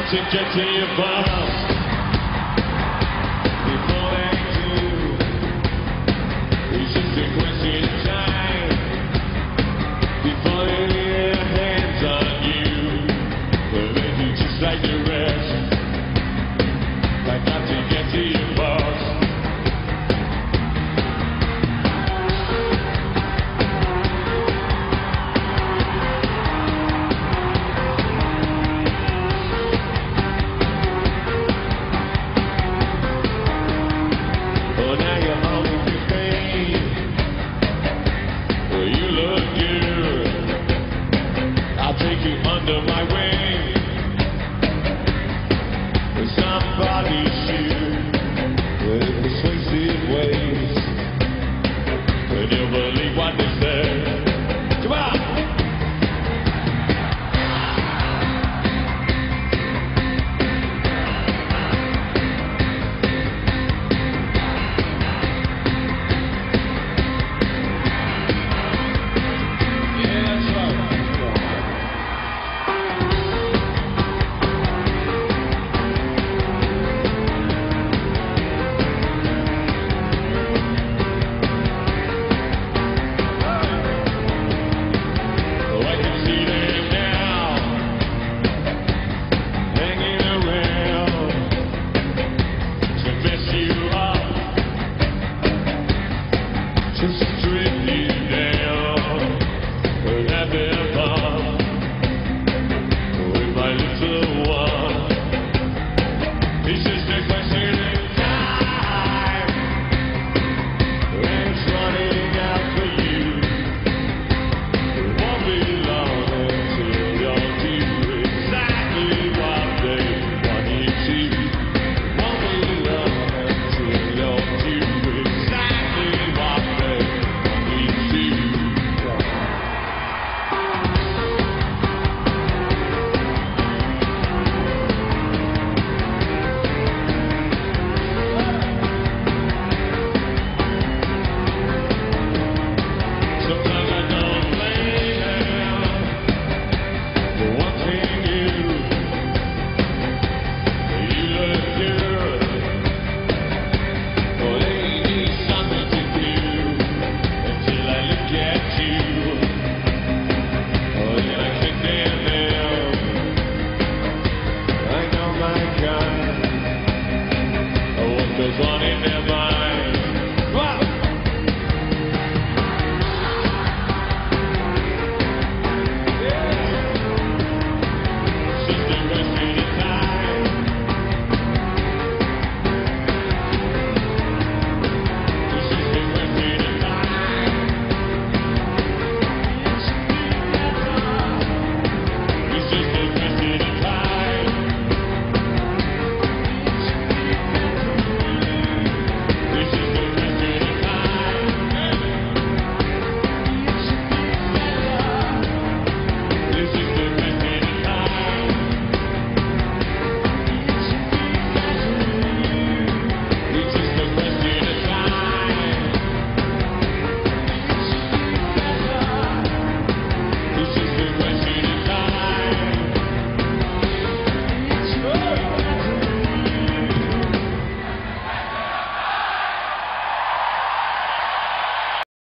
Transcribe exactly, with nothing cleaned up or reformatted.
to get to your boss before they do. It's just a question of time before they lay their hands on you. But they do just like the rest. I got to get to your boss. Under my wing, with somebody's shoe, with persuasive ways, and you'll believe what they say. Come on! Just strip you down and have it fun with my little one. It's just a question of time, and it's running out for you. It won't be long until you'll do exactly what they want you to. It won't be long until you'll do exactly what they goes on in their